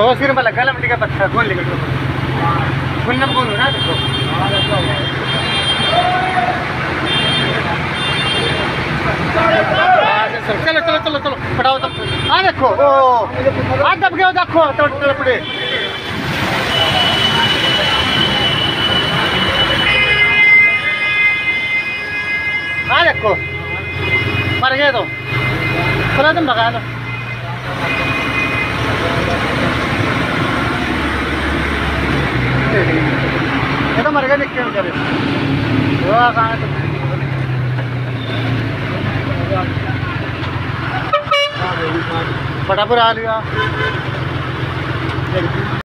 वो सिर में लगा लमड़ी का पत्थर कौन लेकर गुन्नम कौन हो ना देखो। चलो चलो चलो चलो पटाओ तब। हाँ देखो ओ हाथ दब गया देखो तड़पड़े। हाँ देखो मर गए तो चलो तुम भगा लो। ये तो मर गए दिखते हैं बेचारे। कहाँ है तुम बड़ा बुरा हाल हुआ।